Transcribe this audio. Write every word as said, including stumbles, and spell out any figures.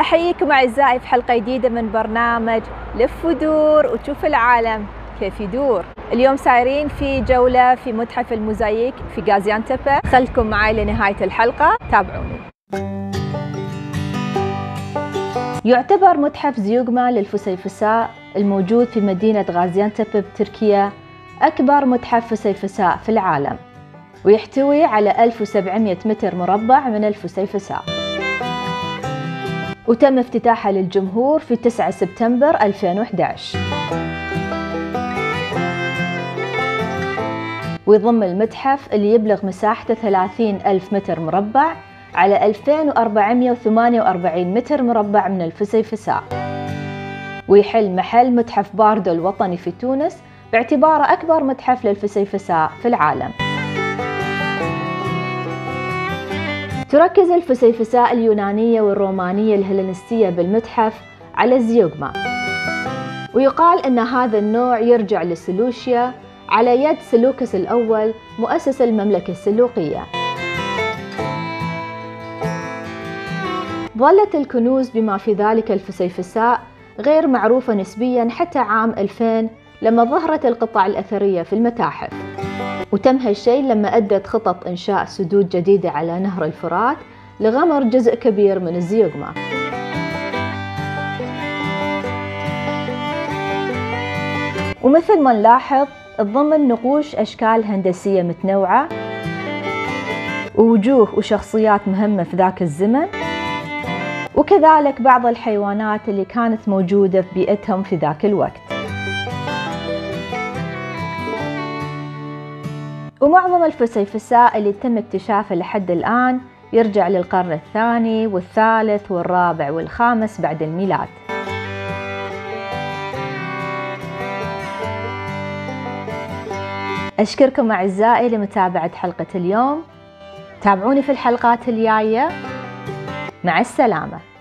أحييكم أعزائي في حلقة جديدة من برنامج لف ودور وتشوف العالم كيف يدور. اليوم سايرين في جولة في متحف الموزاييك في غازيانتب. خلكم معي لنهاية الحلقة، تابعوني. يعتبر متحف زيوغما للفسيفساء الموجود في مدينة غازيانتب بتركيا أكبر متحف فسيفساء في العالم، ويحتوي على ألف وسبعمئة متر مربع من الفسيفساء، وتم افتتاحه للجمهور في تسعة سبتمبر ألفين وأحد عشر. ويضم المتحف اللي يبلغ مساحته ثلاثين ألف متر مربع على ألفين وأربعمئة وثمانية وأربعين متر مربع من الفسيفساء، ويحل محل متحف باردو الوطني في تونس باعتباره أكبر متحف للفسيفساء في العالم. تركز الفسيفساء اليونانية والرومانية الهلينستية بالمتحف على الزيوغما، ويقال أن هذا النوع يرجع لسلوشيا على يد سلوكس الأول مؤسس المملكة السلوقية. ظلت الكنوز بما في ذلك الفسيفساء غير معروفة نسبياً حتى عام ألفين لما ظهرت القطع الأثرية في المتاحف، وتم هالشيء لما أدت خطط إنشاء سدود جديدة على نهر الفرات لغمر جزء كبير من الزيوغما. ومثل ما نلاحظ تضمن نقوش أشكال هندسية متنوعة ووجوه وشخصيات مهمة في ذاك الزمن، وكذلك بعض الحيوانات اللي كانت موجودة في بيئتهم في ذاك الوقت. ومعظم الفسيفساء اللي تم اكتشافه لحد الآن يرجع للقرن الثاني والثالث والرابع والخامس بعد الميلاد. أشكركم أعزائي لمتابعة حلقة اليوم، تابعوني في الحلقات الجاية، مع السلامة.